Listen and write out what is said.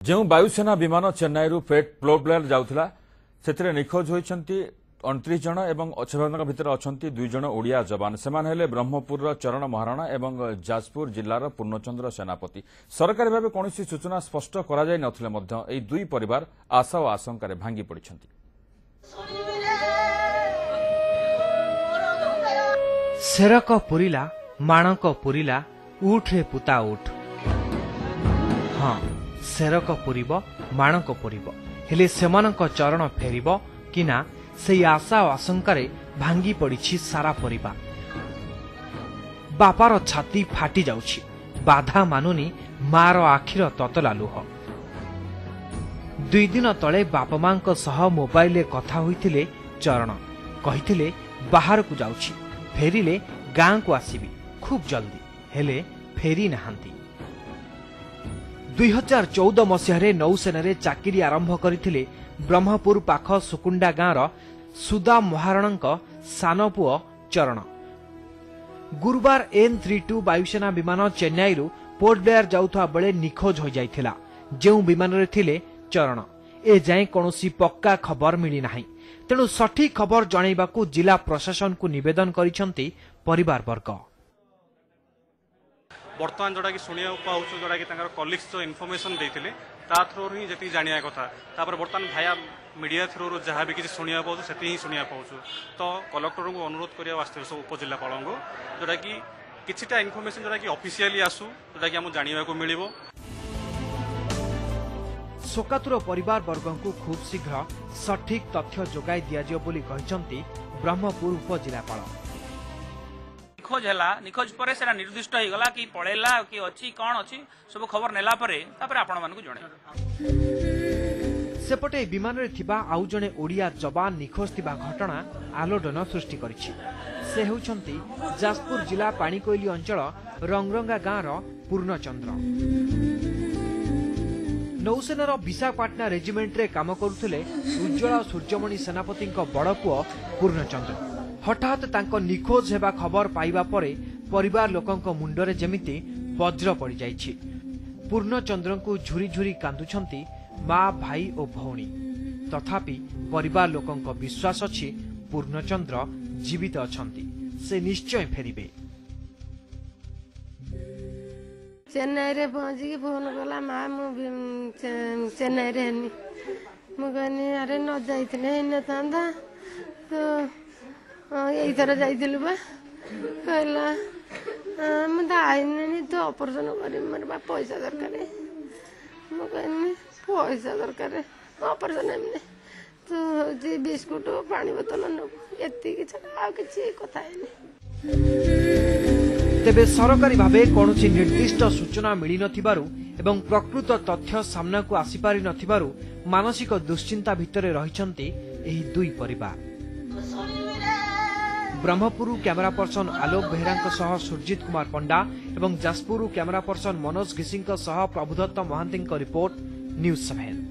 जो वायुसेना विमान चेन्नई पोर्ट ब्लेयर जाऊला से निखोज होती 29 जन एवं भितर अच्छा 2 जन ओडिया जवान से ब्रह्मपुर चरण महाराणा एवं जाजपुर जिलार पूर्णचंद्र सेनापति सरकारी भाव कौन सूचना स्पष्ट कर दुई परिवार आशा और आशंकार भांगी पड़ी। सेरक पुरिला माणक पुरिला उठे पुता उठ। हाँ सेरक पुरिब माणक पुरिब हेले सेमानक चरण फेरिब कि ना से आशा और आशंकारे भांगी पड़ी सारा परिवार। बापार छाती फाटी जाउछि बाधा मानुनी मार आखिर ततला लुह। 2 दिन तले बापा मांक सह मोबाइल कथा होइथिले चरण कहिथिले बाहर को जाउछि फेरिले गाँ को आसीबी खूब जल्दी हेले फेरी नाहांती। 2014 मसीह नौसेना चाकरी आरंभ करथिले ब्रह्मपुर पाख सुकुंडा गाँर सुदा महाराणा सान पुओ चरण। गुरुवार N32 वायुसेना विमान चेन्नई पोर्ट ब्लेयर जाउथवा बेले निखोज हो जाइथिला। जेउ विमान रे थिले चरण ए जाए कौनसी पक्का खबर मिली नाही। तेणु सठिक खबर जणाइबाकू जिला प्रशासन को निवेदन करिसंती परिवार वर्ग। बर्तमान जोड़ा कि शुणा पाऊँ जोड़ा कि कलिग्स जो इनफर्मेशन देते ता थ्रू ही जी जाना कथा तापर बर्तमान भाया मीडिया थ्रू जहाँ भी किसी शुणा पाऊँ से ही शुणा पाऊँ तो कलेक्टर को अनुरोध करने सब उपजिलापाल को जोटा कि किछिटा इनफर्मेशन जोटा कि ऑफिशियली आसू जोटा कि आम जाना को मिल। शोकातुर परिवार वर्ग को खूब शीघ्र सठिक तथ्य जोगाई दिया बोली कहते ब्रह्मपुर उपजिलापाल। निखोज पर सेरा निर्दिष्ट हो गला कि पळेला कि अछि कोन अछि सब खबर नेला परे तापर आपण मानकु जणे। सेपटे विमान रे थिबा आउ जणे ओडिया जवान निखोज थिबा घटना आलोडन सृष्टि करिछि। से हेउछंती जाजपुर जिला पाणीकोइली अंचल रंगरंगा गाँर पूर्णचंद्र। नौसेनार विशाखापाटना रेजिमेंट रे काम करुथिले उज्ज्वल सूर्यमणि सेनापति बड़ पुओ पूर्णचंद्र। हठात तांको निखोज हेबा खबर पाइबा परे परिवार लोकंक मुंडरे जेमिति वज्र पड़ी जाइछि। पूर्णचंद्र को झुरी झुरी कांदुछंती माँ भाई और भौणी तथापि परिवार लोकंक विश्वास अछि पूर्णचंद्र जीवित अछंती से निश्चय फेरिबे। चेन्नई रे पहुंची फोन कला माँ मु चेन्नई रे हनी मुझे अरे न जाइए न था तो यही थर जाइलु बा कहला मुझे आईनी तो ऑपरेशन कर मोर बा पैसा दरकार मुझे पैसा दरकार ऑपरेशन एमने तो हूँ बिस्कुट पानी बोतल नबू ये छड़ा कि कथा तेबे सरकारी भावे कौनसी निर्दिष्ट सूचना मिली नथिबारु एवं प्रकृत तथ्य सामना को आसीपारि नथिबारु मानसिक दुश्चिंता भितरे रहिछंती एही दुई परिवार। ब्रह्मपुर कैमरा पर्सन आलोक बेहरा सह सुरजित कुमार पंडा एवं जाजपुर कैमरा पर्सन मनोज घिसी सह प्रभुदत्त महांती रिपोर्ट न्यूज 7।